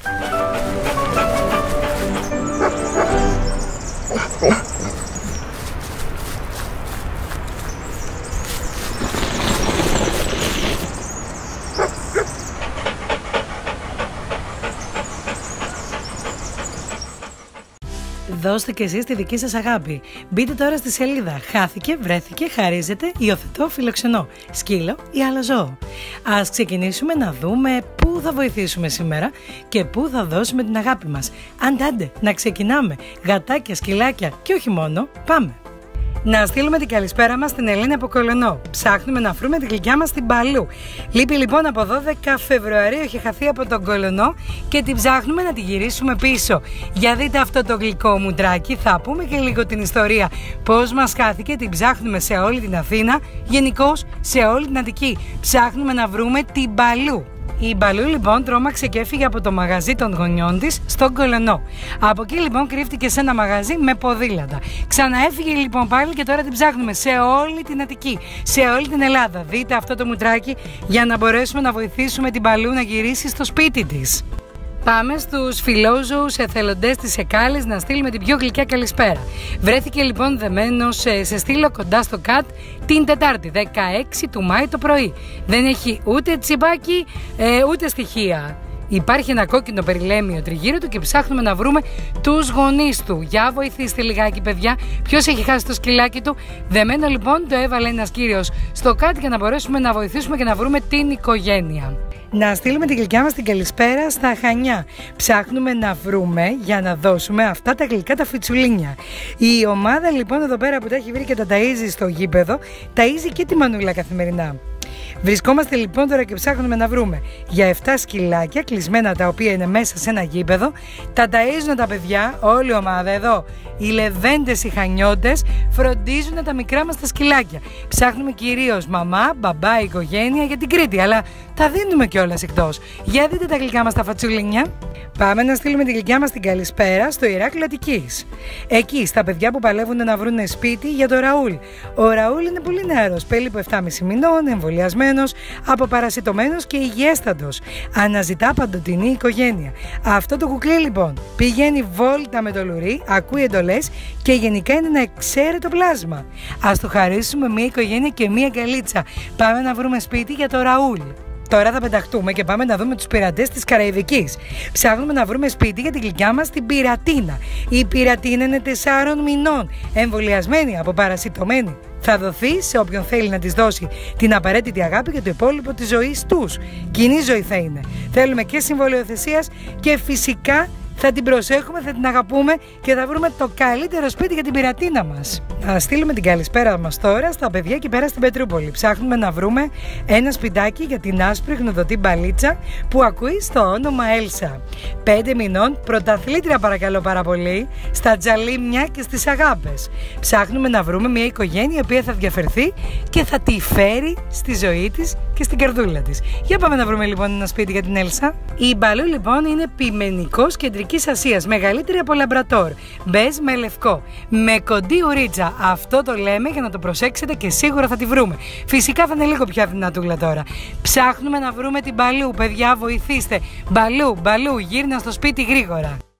Δώστε και εσείς τη δική σας αγάπη. Μπείτε τώρα στη σελίδα «Χάθηκε, βρέθηκε, χαρίζεται, υιοθετώ, φιλοξενώ, σκύλο ή άλλο ζώο». Ας ξεκινήσουμε να δούμε πού θα βοηθήσουμε σήμερα και πού θα δώσουμε την αγάπη μας. Άντε, να ξεκινάμε. Γατάκια, σκυλάκια και όχι μόνο, πάμε. Να στείλουμε την καλησπέρα μας στην Ελένη από Κολωνό. Ψάχνουμε να βρούμε την γλυκιά μας στην Παλού. Λείπει λοιπόν από 12 Φεβρουαρίου, έχει χαθεί από τον Κολωνό και την ψάχνουμε να τη γυρίσουμε πίσω. Για δείτε αυτό το γλυκό μουντράκι, θα πούμε και λίγο την ιστορία. Πώς μας χάθηκε, την ψάχνουμε σε όλη την Αθήνα, γενικώς σε όλη την Αττική. Ψάχνουμε να βρούμε την Παλού. Η Μπαλού λοιπόν τρόμαξε και έφυγε από το μαγαζί των γονιών της στον Κολωνό. Από εκεί λοιπόν κρύφτηκε σε ένα μαγαζί με ποδήλατα. Ξαναέφυγε λοιπόν πάλι και τώρα την ψάχνουμε σε όλη την Αττική, σε όλη την Ελλάδα. Δείτε αυτό το μουτράκι για να μπορέσουμε να βοηθήσουμε την Μπαλού να γυρίσει στο σπίτι της. Πάμε στους φιλόζωους εθελοντές της Εκάλης να στείλουμε την πιο γλυκιά καλησπέρα. Βρέθηκε λοιπόν δεμένος σε στήλο κοντά στο ΚΑΤ την Τετάρτη 16 του Μάη το πρωί. Δεν έχει ούτε τσιμπάκι ούτε στοιχεία. Υπάρχει ένα κόκκινο περιλέμιο τριγύρω του και ψάχνουμε να βρούμε τους γονείς του. Για βοηθήστε λιγάκι παιδιά, ποιος έχει χάσει το σκυλάκι του. Δεμένο λοιπόν το έβαλε ένας κύριος στο ΚΑΤ για να μπορέσουμε να βοηθήσουμε και να βρούμε την οικογένεια. Να στείλουμε την γλυκιά μας την καλησπέρα στα Χανιά. Ψάχνουμε να βρούμε για να δώσουμε αυτά τα γλυκά τα φιτσουλίνια. Η ομάδα λοιπόν εδώ πέρα που τα έχει βρει και τα ταΐζει στο γήπεδο, ταΐζει και τη Μανούλα καθημερινά. Βρισκόμαστε λοιπόν τώρα και ψάχνουμε να βρούμε για 7 σκυλάκια κλεισμένα τα οποία είναι μέσα σε ένα γήπεδο. Τα ταΐζουν τα παιδιά, όλη η ομάδα εδώ. Οι λεβέντες, οι χανιώτες φροντίζουν τα μικρά μας τα σκυλάκια. Ψάχνουμε κυρίως μαμά, μπαμπά, οικογένεια για την Κρήτη, αλλά τα δίνουμε κιόλας εκτός. Για δείτε τα γλυκά μας τα φατσουλίνια. Πάμε να στείλουμε τη γλυκιά μας την καλησπέρα στο Ηράκλειο Αττικής. Εκεί, στα παιδιά που παλεύουν να βρουν σπίτι για το Ραούλ. Ο Ραούλ είναι πολύ νεαρός, πέλιπο 7,5 μηνών, εμβολιασμένος, αποπαρασιτωμένος και υγιέστατος. Αναζητά παντοτινή οικογένεια. Αυτό το κουκλί λοιπόν πηγαίνει βόλτα με το λουρί, ακούει εντολές και γενικά είναι ένα εξαίρετο πλάσμα. Ας του χαρίσουμε μια οικογένεια και μια αγκαλίτσα. Πάμε να βρούμε σπίτι για το Ραούλ. Τώρα θα πεταχτούμε και πάμε να δούμε τους πειρατές της Καραϊβικής. Ψάχνουμε να βρούμε σπίτι για την γλυκιά μας την Πειρατίνα. Η Πειρατίνα είναι 4 μηνών, εμβολιασμένη, αποπαρασιτωμένη. Θα δοθεί σε όποιον θέλει να της δώσει την απαραίτητη αγάπη για το υπόλοιπο της ζωής τους. Κοινή ζωή θα είναι. Θέλουμε και συμβολιοθεσίας και φυσικά θα την προσέχουμε, θα την αγαπούμε και θα βρούμε το καλύτερο σπίτι για την Πειρατίνα μας. Να στείλουμε την καλησπέρα μας τώρα στα παιδιά εκεί πέρα στην Πετρούπολη. Ψάχνουμε να βρούμε ένα σπιτάκι για την άσπρη γνοδωτή μπαλίτσα που ακούει στο όνομα Έλσα. 5 μηνών, πρωταθλήτρια παρακαλώ πάρα πολύ, στα τζαλίμια και στις αγάπες. Ψάχνουμε να βρούμε μια οικογένεια η οποία θα διαφερθεί και θα τη φέρει στη ζωή της και στην καρδούλα της. Για πάμε να βρούμε λοιπόν ένα σπίτι για την Έλσα. Η Μπαλού λοιπόν είναι ποιμενικός Κεντρικής Ασίας, μεγαλύτερη από λαμπρατόρ, μπέζ με λευκό, με κοντή ουρίτσα. Αυτό το λέμε για να το προσέξετε και σίγουρα θα τη βρούμε. Φυσικά θα είναι λίγο πιο δυνατούλα τώρα. Ψάχνουμε να βρούμε την Μπαλού, παιδιά βοηθήστε. Μπαλού, γύρνα στο σπίτι γρήγορα.